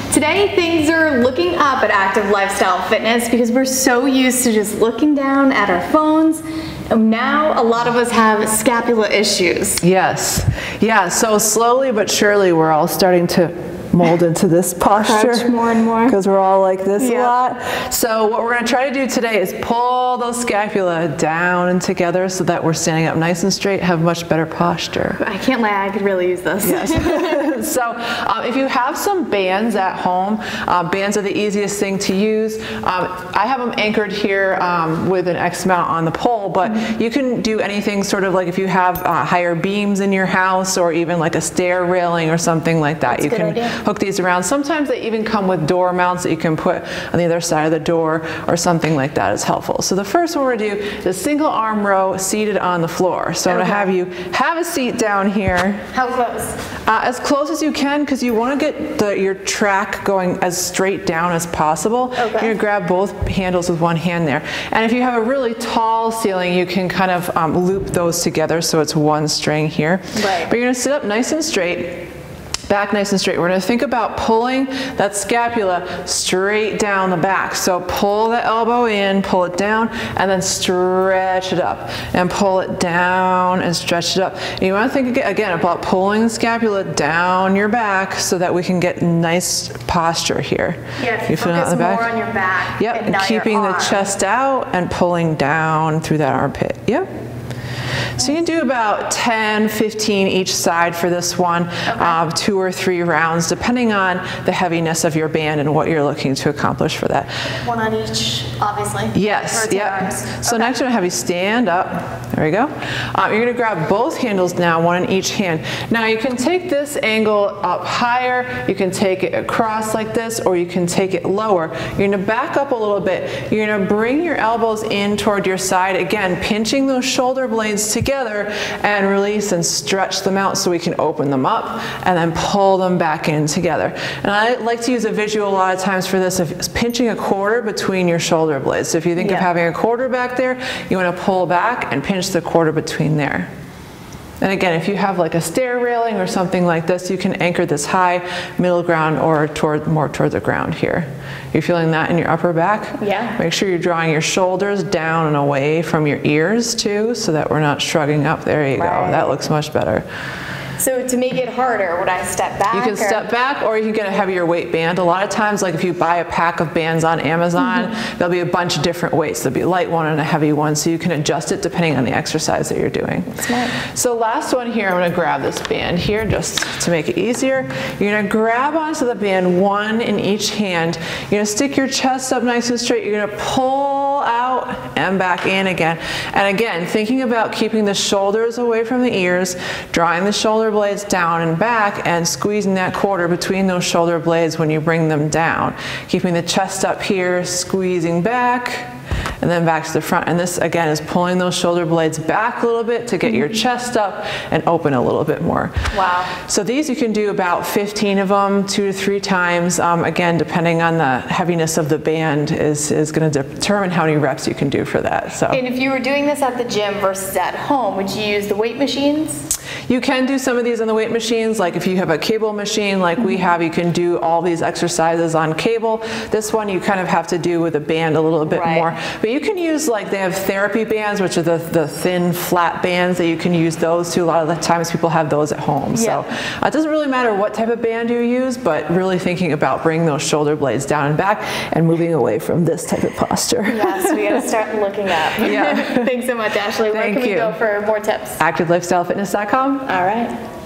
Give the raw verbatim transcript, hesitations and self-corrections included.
Today things are looking up at Active Lifestyle Fitness because we're so used to just looking down at our phones. And now a lot of us have scapula issues. Yes. Yeah, so slowly but surely we're all starting to mold into this posture. Crouch more and more. Because we're all like this Yep. a lot. So what we're going to try to do today is pull those scapula down and together so that we're standing up nice and straight, have much better posture. I can't lie, I could really use this. Yes. So um, if you have some bands at home, uh, bands are the easiest thing to use. Um, I have them anchored here um, with an X mount on the pole, but mm-hmm. you can do anything sort of like if you have uh, higher beams in your house or even like a stair railing or something like that. That's you a good can idea. Hook these around. Sometimes they even come with door mounts that you can put on the other side of the door or something like that is helpful. So the first one we're going to do is single arm row seated on the floor. So okay. I'm going to have you have a seat down here. How close? Uh, as close as you can, because you want to get the, your track going as straight down as possible. Okay. You're going to grab both handles with one hand there. And if you have a really tall ceiling, you can kind of um, loop those together so it's one string here. Right. But you're going to sit up nice and straight. Back nice and straight. We're going to think about pulling that scapula straight down the back. So pull the elbow in, pull it down, and then stretch it up. And pull it down and stretch it up. And you want to think again about pulling the scapula down your back so that we can get nice posture here. Yeah, you feel it on the back? More on your back. Yep, and, and keeping the chest out and pulling down through that armpit. Yep. So you can do about ten, fifteen each side for this one, okay. um, two or three rounds, depending on the heaviness of your band and what you're looking to accomplish for that. One on each, obviously. Yes, yeah. So okay. next I'm going to have you stand up. There we go. Um, you're going to grab both handles now, one in each hand. Now you can take this angle up higher, you can take it across like this, or you can take it lower. You're going to back up a little bit. You're going to bring your elbows in toward your side, again, pinching those shoulder blades together. Together and release and stretch them out so we can open them up and then pull them back in together. And I like to use a visual a lot of times for this of pinching a quarter between your shoulder blades. So if you think yeah. of having a quarter back there, you want to pull back and pinch the quarter between there. And again, if you have like a stair railing or something like this, you can anchor this high, middle ground, or toward, more toward the ground here. You're feeling that in your upper back? Yeah. Make sure you're drawing your shoulders down and away from your ears too, so that we're not shrugging up. There you right. go. That looks much better. So to make it harder, would I step back? You can or? step back, or you can get a heavier weight band. A lot of times, like if you buy a pack of bands on Amazon, mm-hmm. there'll be a bunch of different weights. There'll be a light one and a heavy one, so you can adjust it depending on the exercise that you're doing. Smart. So last one here, I'm going to grab this band here just to make it easier. You're going to grab onto the band, one in each hand. You're going to stick your chest up nice and straight. You're going to pull out and back in again. And again, thinking about keeping the shoulders away from the ears, drawing the shoulder blades down and back, and squeezing that quarter between those shoulder blades when you bring them down. Keeping the chest up here, squeezing back, and then back to the front. And this again is pulling those shoulder blades back a little bit to get your chest up and open a little bit more. Wow. So these you can do about fifteen of them, two to three times. Um, again, depending on the heaviness of the band is, is going to determine how many reps you can do for that. So. And if you were doing this at the gym versus at home, would you use the weight machines? You can do some of these on the weight machines, like if you have a cable machine like we have, you can do all these exercises on cable. This one you kind of have to do with a band a little bit right. more. But you can use, like they have therapy bands, which are the, the thin flat bands that you can use those too. A lot of the times people have those at home. Yeah. So uh, it doesn't really matter what type of band you use, but really thinking about bringing those shoulder blades down and back and moving away from this type of posture. Yes, we got to start looking up. Yeah. Thanks so much, Ashley. Where Thank can we you. go for more tips? active lifestyle fitness dot com. All right.